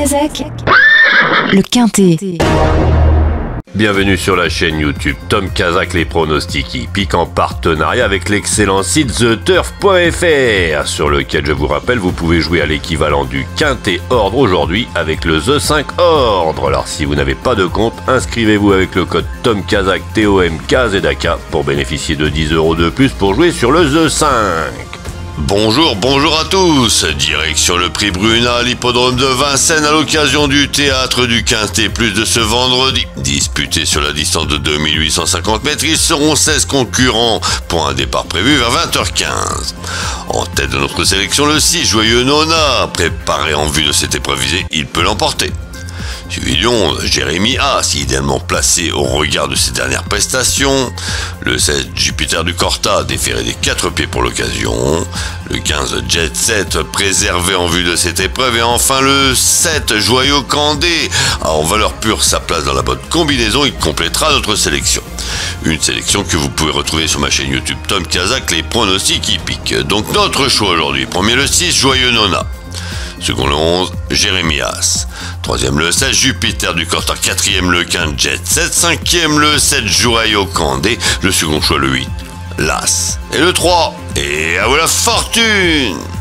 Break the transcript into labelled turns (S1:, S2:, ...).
S1: Kazakh, le Quintet.
S2: Bienvenue sur la chaîne YouTube Tom Kazakh, les pronostics hippiques en partenariat avec l'excellent site TheTurf.fr, sur lequel, je vous rappelle, vous pouvez jouer à l'équivalent du Quintet Ordre aujourd'hui avec le The 5 Ordre. Alors si vous n'avez pas de compte, inscrivez-vous avec le code Tom Kazakh TOMKZK pour bénéficier de 10 € de plus pour jouer sur le The 5. Bonjour à tous. Direction le prix Bruna à l'hippodrome de Vincennes à l'occasion du théâtre du Quintet Plus de ce vendredi. Disputé sur la distance de 2850 mètres, ils seront 16 concurrents pour un départ prévu vers 20h15. En tête de notre sélection, le 6 Joyeux Nona, préparé en vue de cette épreuve visée, il peut l'emporter. Suivi du 11, Jérémy As, idéalement placé au regard de ses dernières prestations. Le 16, Jupiter du Corta, déféré des 4 pieds pour l'occasion. Le 15, Jet Set, préservé en vue de cette épreuve. Et enfin le 7, Joyeux Candé, a en valeur pure sa place dans la bonne combinaison. Il complétera notre sélection. Une sélection que vous pouvez retrouver sur ma chaîne YouTube Tom Kazakh, les pronostics hippiques. Donc notre choix aujourd'hui, premier le 6, Joyeux Nona. Second le 11, Jérémy As. Troisième le 16, Jupiter du Corta. Quatrième le 15, Jet Set. Cinquième le 7, Joyeux Candé. Le second choix le 8, L'As. Et le 3, et à vous la fortune!